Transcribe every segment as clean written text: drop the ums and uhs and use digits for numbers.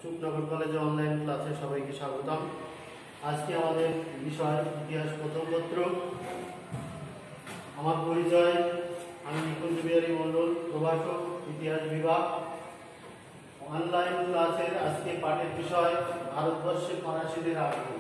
চুপনগর কলেজে অনলাইন ক্লাসে সবাইকে স্বাগতম। আজকে আমাদের বিষয় ইতিহাস প্রথম পত্র। আমার পরিচয়, আমি নিকুঞ্জ বিহারী মণ্ডল, প্রভাষক, ইতিহাস বিভাগ। অনলাইন ক্লাসের আজকে পাঠের বিষয় ভারতবর্ষে ফরাসিদের আগমন।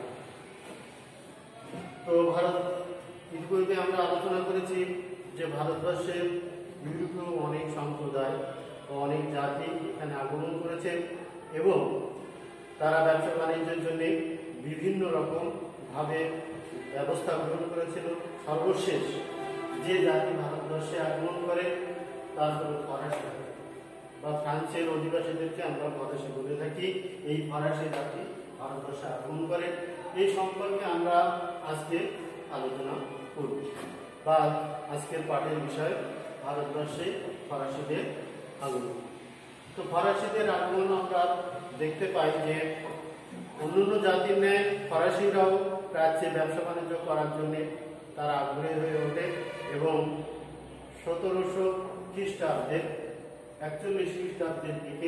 তো ইতিপূর্বে আমরা আলোচনা করেছি যে ভারতবর্ষের ইউরোপীয় অনেক সম্প্রদায় ও অনেক জাতি এখানে আগমন করেছে এবং তারা ব্যবসা বাণিজ্যের জন্য বিভিন্ন রকম ভাবে ব্যবস্থা গ্রহণ করেছিল। সর্বশেষ যে জাতি ভারতবর্ষে আগমন করে তার হল ফরাসি বা ফ্রান্সের অধিবাসীদেরকে আমরা ফরাসি বলে থাকি। এই ফরাসি জাতি ভারতবর্ষে আগমন করে, এই সম্পর্কে আমরা আজকে আলোচনা করব বা আজকের পাঠের বিষয় ভারতবর্ষে ফরাসিদের আগমন। তো ফরাসিদের আগমন আমরা দেখতে পাই যে অন্যান্য জাতির ন্যায় ফরাসিরাও প্রাচ্যে ব্যবসা বাণিজ্য করার জন্য তারা আগ্রহী হয়ে ওঠে এবং 1700 খ্রিস্টাব্দে 41 খ্রিস্টাব্দের দিকে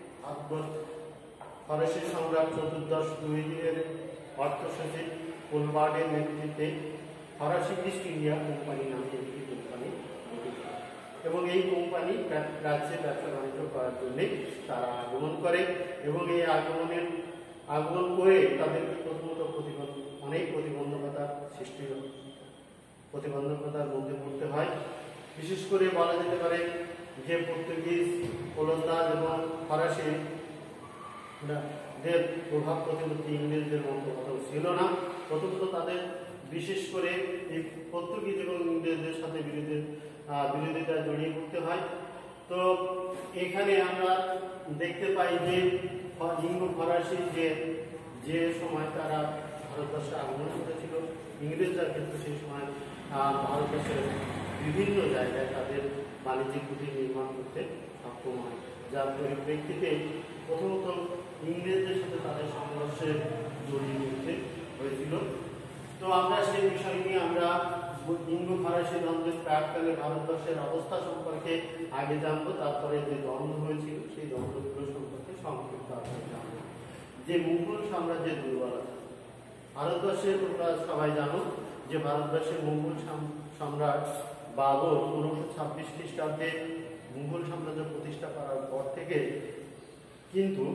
ফরাসি সম্রাট চতুর্দশ লুইয়ের অর্থসচিব কোলবার্ডের নেতৃত্বে ফরাসি ইস্ট ইন্ডিয়া কোম্পানি নামে একটি কোম্পানি এবং এই কোম্পানি প্রাচ্যে ব্যবসা বাণিজ্য করার জন্য তারা আগমন করে এবং এই আগমন করে তাদেরকে প্রথমত অনেক প্রতিবন্ধকতার সৃষ্টি প্রতিবন্ধকতার মধ্যে পড়তে হয়। বিশেষ করে বলা যেতে পারে যে পর্তুগিজ, ওলন্দাজ এবং ফরাসি প্রভাব প্রতিপত্তি ইংরেজদের মতো কোথাও ছিল না। প্রথমত তাদের বিশেষ করে এই পর্তুগিজ এবং ইংরেজদের সাথে বিরোধিতা জড়িয়ে পড়তে হয়। তো এখানে আমরা দেখতে পাই যে ইংলো ফরাসি যে সময় তারা ভারতবর্ষে আগমন করেছিল, ইংরেজরা কিন্তু সেই সময় ভারতবর্ষের বিভিন্ন জায়গায় তাদের বাণিজ্যিক কুটির নির্মাণ করতে সক্ষম হয়, যার পরিপ্রেক্ষিতে প্রথমত ইংরেজদের সাথে তাদের সংঘর্ষে জড়িয়ে পড়তে হয়েছিল। তো আমরা সেই বিষয় নিয়ে আমরা ইংলো ফরাসি দ্বন্দ্বের প্রাককালে ভারতবর্ষের অবস্থা সম্পর্কে আগে জানবো, তারপরে যে দ্বন্দ্ব হয়েছিল সেই দ্বন্দ্বগুলো সম্পর্কে সংক্ষিপ্ত আকারে জানবো। যে মুঘল সাম্রাজ্যের দুর্বলতা, ভারতবর্ষের তোমরা সবাই জানো যে ভারতবর্ষের মুঘল সম্রাট বাবর 1526 খ্রিস্টাব্দে মুঘল সাম্রাজ্য প্রতিষ্ঠা করার পর থেকে কিন্তু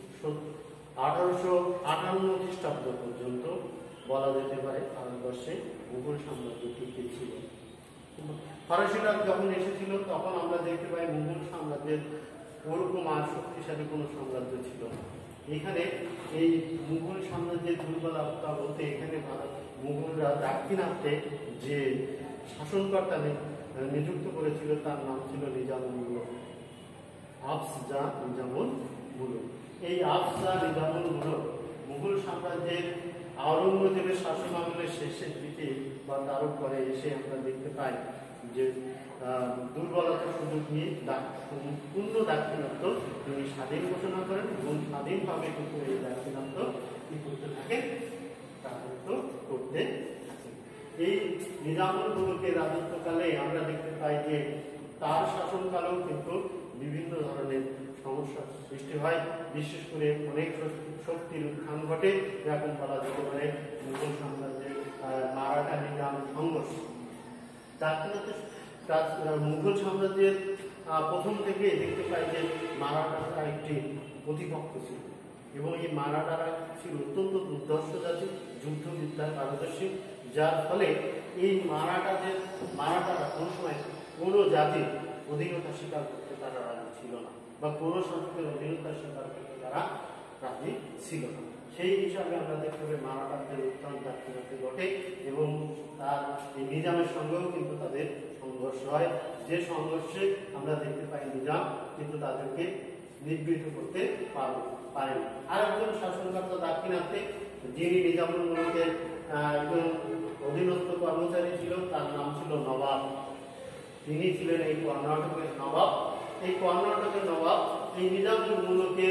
1858 খ্রিস্টাব্দ পর্যন্ত বলা যেতে পারে ভারতবর্ষে মুঘল সাম্রাজ্য টিকে ছিল। ফরাসিরা যখন এসেছিল তখন আমরা দেখতে পাই মুঘল সাম্রাজ্যের ওরকম আর শক্তিশালী কোনো সাম্রাজ্য ছিল না। এখানে এই মুঘল সাম্রাজ্যের দুর্বলতা বলতে এখানে মুঘলরা দাক্ষিণাত্যে যে শাসনকর্তা নিযুক্ত করেছিল তার নাম ছিল নিজামুল মুলক, আফস-জা নিজামুল মুলক। এই আফস-জা নিজামুল মুলক মুঘল সাম্রাজ্যের আওরঙ্গজেবের শাসন আমলের শেষের দিকে বা তার উপরে এসে আমরা দেখতে পাই যে দুর্বলতার সুযোগ নিয়ে সম্পূর্ণ দাক্ষিণাত্য তিনি স্বাধীন ঘোষণা করেন এবং স্বাধীনভাবে কিন্তু এই দাক্ষিণাত্য কি করতে থাকেন, রাজত্ব করতে থাকেন। এই নিজামুল মুলকের রাজত্বকালে আমরা দেখতে পাই যে তার শাসনকালেও কিন্তু বিভিন্ন ধরনের সমস্যার সৃষ্টি হয়, বিশেষ করে অনেক শক্তির উত্থান ঘটে। এরকম বলা যেতে পারে মুঘল সাম্রাজ্যের মারাঠা নিজাম সংঘর্ষ। দাক্ষিণাত্যে মুঘল সাম্রাজ্যের প্রথম থেকে দেখতে পাই যে মারাঠারা একটি প্রতিপক্ষ ছিল এবং এই মারাঠারা ছিল অত্যন্ত দুর্ধর্ষ জাতি, যুদ্ধবিদ্যায় পারদর্শী, যার ফলে এই মারাঠারা কোনো সময় কোনো জাতির অধীনতা স্বীকার করতে তারা রাজি ছিল না বা কোনো শাসকের অধীনতা স্বীকার করতে তারা রাজি ছিল না। সেই হিসাবে আমরা দেখতে পাই মারাঠাদের উত্থান দাক্ষিণাত্যে ঘটে এবং তার এই নিজামের সঙ্গেও কিন্তু তাদের সংঘর্ষ হয়। যে সংঘর্ষে আমরা দেখতে পাই নিজাম কিন্তু তাদেরকে নিবৃত করতে পারেন। আর একজন শাসনকর্তা দাক্ষিণাত্যে যিনি নিজামুল মুলকের একজন অধীনস্থ কর্মচারী ছিল, তার নাম ছিল নবাব। তিনি ছিলেন এই কর্ণাটকের নবাব। এই কর্ণাটকের নবাব এই নিজামুল মুলকের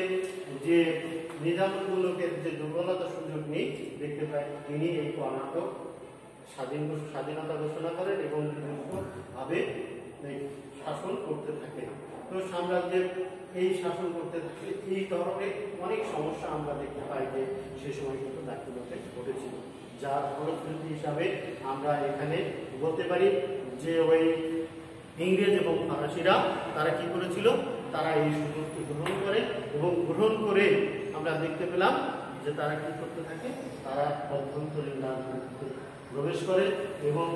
যে দুর্বলতা সুযোগ নিয়ে দেখতে পাই তিনি এই কর্ণাটক স্বাধীনতা ঘোষণা করেন এবং ভাবে শাসন করতে থাকেন। তো সাম্রাজ্যের এই শাসন করতে থাকে, এই ধরনের অনেক সমস্যা আমরা দেখতে পাই যে সে সময় কিন্তু দাক্ষিণাত্যে ঘটেছিল, যার ফলশ্রুতি হিসাবে আমরা এখানে বলতে পারি যে ওই ইংরেজ এবং ফরাসিরা তারা কি করেছিল, তারা এই সুযোগকে গ্রহণ করে এবং গ্রহণ করে আমরা দেখতে পেলাম যে তারা কি করতে থাকে, তারা অভ্যন্তরীণ রাজনীতিতে প্রবেশ করে এবং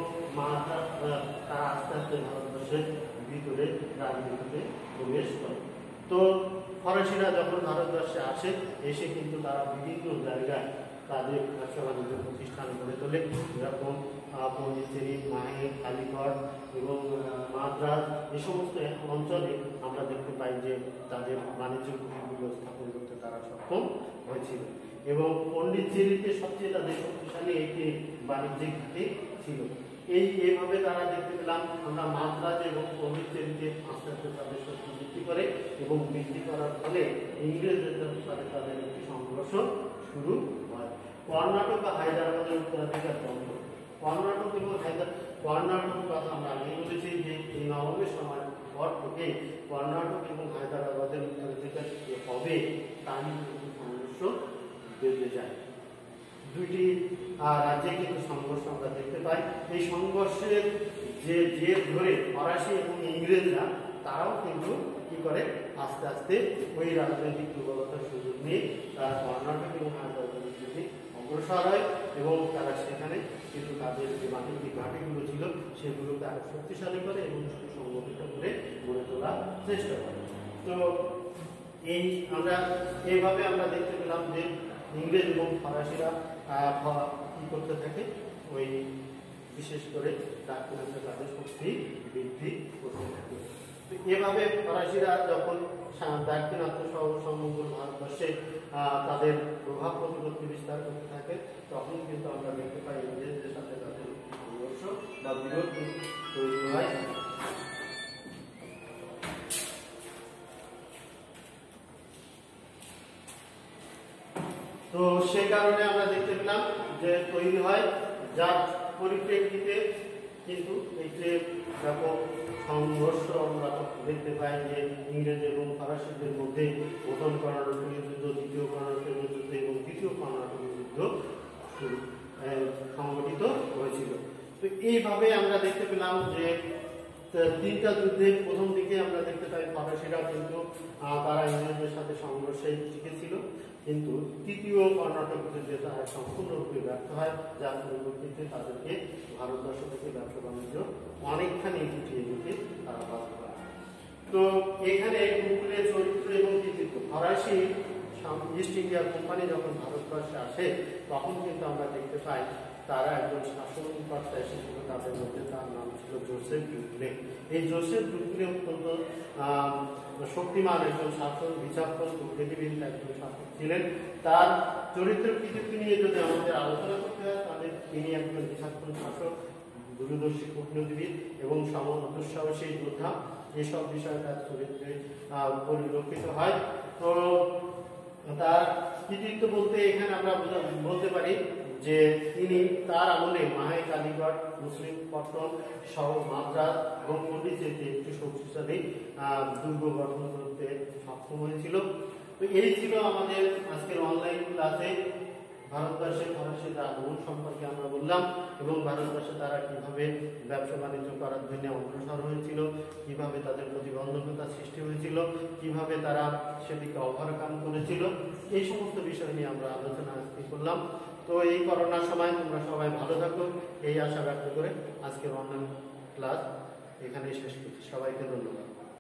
তারা আস্তে আস্তে ভারতবর্ষের ভিতরে রাজনীতিতে প্রবেশ করে। তো ফরাসিরা যখন ভারতবর্ষে আসে, এসে কিন্তু তারা বিভিন্ন জায়গায় তাদের ব্যবসা বাণিজ্য প্রতিষ্ঠান গড়ে তোলে, যেরকম পন্ডিচেরি, মাহে, কালীঘর এবং মাদ্রাজ, এই সমস্ত অঞ্চলে আমরা দেখতে পাই যে তাদের বাণিজ্যিক ঘাঁটিগুলো স্থাপন করতে তারা সক্ষম হয়েছিল এবং পন্ডিচেরিতে সবচেয়ে তাদের শক্তিশালী একটি বাণিজ্যিক ঘাঁটি ছিল। এইভাবে তারা দেখতে পেলাম আমরা মাদ্রাজ এবং পন্ডিচেরিতে আস্তে আস্তে তাদের শক্তি বৃদ্ধি করে এবং বৃদ্ধি করার ফলে ইংরেজদের সাথে তাদের একটি সংঘর্ষ শুরু হয়। কর্ণাটক বা হায়দ্রাবাদের উত্তরাধিকার দ্বন্দ্ব, কর্ণাটক এবং কর্ণাটকের কথা আমরা আগেই বলেছি যে এই নবমের সময় পর থেকে কর্ণাটক এবং হায়দ্রাবাদের উত্তরাধিকার হবে তা নিয়ে কিন্তু সংঘর্ষ বেড়ে যায়। দুইটি রাজ্যে কিন্তু সংঘর্ষ আমরা দেখতে পাই। এই সংঘর্ষের যে জের ধরে ফরাসি এবং ইংরেজরা তারাও কিন্তু কি করে, আস্তে আস্তে ওই রাজনৈতিক দুর্বলতার সুযোগ নিয়ে তারা কর্ণাটক এবং হায়দ্রাবাদের দিকে অগ্রসর হয় এবং তারা সেখানে কিন্তু তাদের যে বাণিজ্যিক ঘাঁটিগুলো ছিল সেগুলোকে আরো শক্তিশালী করে এবং সুসংগঠিত করে গড়ে তোলার চেষ্টা করে। তো আমরা এইভাবে আমরা দেখতে পেলাম যে ইংরেজ এবং ফরাসিরা কি করতে থাকে, ওই বিশেষ করে দাক্ষিণাত্যে তাদের শক্তি বৃদ্ধি করতে থাকে। তো এভাবে ফরাসিরা যখন দাক্ষিণাত্য সমগ্র ভারতবর্ষে তাদের প্রভাব প্রতিপত্তি বিস্তার করতে থাকে, তখন কিন্তু আমরা দেখতে পাই ইংরেজদের সাথে তাদের সংঘর্ষ বা বিরোধ তৈরি হয়। তো সে কারণে আমরা দেখতে পেলাম যে তৈরি হয়, যার পরিপ্রেক্ষিতে কিন্তু এই যে ব্যাপক সংঘর্ষ আমরা দেখতে পাই যে ইংরেজ এবং ফরাসিদের মধ্যে প্রথম কর্ণাটকীয় যুদ্ধ, দ্বিতীয় কর্ণাটকীয় যুদ্ধ এবং তৃতীয় কর্ণাটকীয় যুদ্ধ সংগঠিত হয়েছিল। তো এইভাবে আমরা দেখতে পেলাম যে তিনটা যুদ্ধের প্রথম দিকে আমরা দেখতে পাই ফরাসিরা কিন্তু তারা ইংরেজদের সাথে সংঘর্ষে টিকেছিল, কিন্তু তৃতীয় কর্ণাটক যুদ্ধে তারা সম্পূর্ণরূপে ব্যর্থ হয়, যার পরিপ্রেক্ষিতে তাদেরকে ভারতবর্ষ থেকে ব্যবসা বাণিজ্য অনেকখানি গুটিয়ে দিতে তারা বাধ্য হয়। তো এখানে মুকুলের চরিত্র এবং কৃতিত্ব, ফরাসি ইস্ট ইন্ডিয়া কোম্পানি যখন ভারতবর্ষে আসে তখন কিন্তু আমরা দেখতে পাই তারা একজন শাসনকর্তা এসেছিল, তাদের মধ্যে তার নাম ছিল জোসেফ ডুপ্লে। এই জোসেফ ডুপ্লে অত্যন্ত শক্তিমান একজন শাসক, বিচক্ষণ, বুদ্ধিবীন একজন শাসক ছিলেন। তার চরিত্রের কৃতিত্ব নিয়ে যদি আমাদের আলোচনা করতে হয় তাহলে তিনি একজন বিচক্ষণ শাসক, দূরদর্শী কূটনীতিবিদ এবং দুঃসাহসী যোদ্ধা, এসব বিষয়ে তার চরিত্রে পরিলক্ষিত হয়। তো তার কৃতিত্ব বলতে এখানে আমরা বলতে পারি যে তিনি তার আমলে মাহে, কালীঘর, মুসলিম পট্টন সহ মাদ্রাজ এবং পন্ডিচেরিতে একটি শক্তিশালী দুর্গ গঠন করতে সক্ষম হয়েছিল। তো এই ছিল আমাদের আজকের অনলাইন ক্লাসে ভারতবর্ষে ফরাসিদের আগমন সম্পর্কে আমরা বললাম এবং ভারতবর্ষে তারা কিভাবে ব্যবসা বাণিজ্য করার জন্য অগ্রসর হয়েছিল, কিভাবে তাদের প্রতিবন্ধকতা সৃষ্টি হয়েছিল, কিভাবে তারা সেটিকে ওভারকাম করেছিল, এই সমস্ত বিষয় নিয়ে আমরা আলোচনা আজকে করলাম। তো এই করোনার সময় তোমরা সবাই ভালো থাকো এই আশা ব্যক্ত করে আজকের অনলাইন ক্লাস এখানেই শেষ করছি। সবাইকে ধন্যবাদ।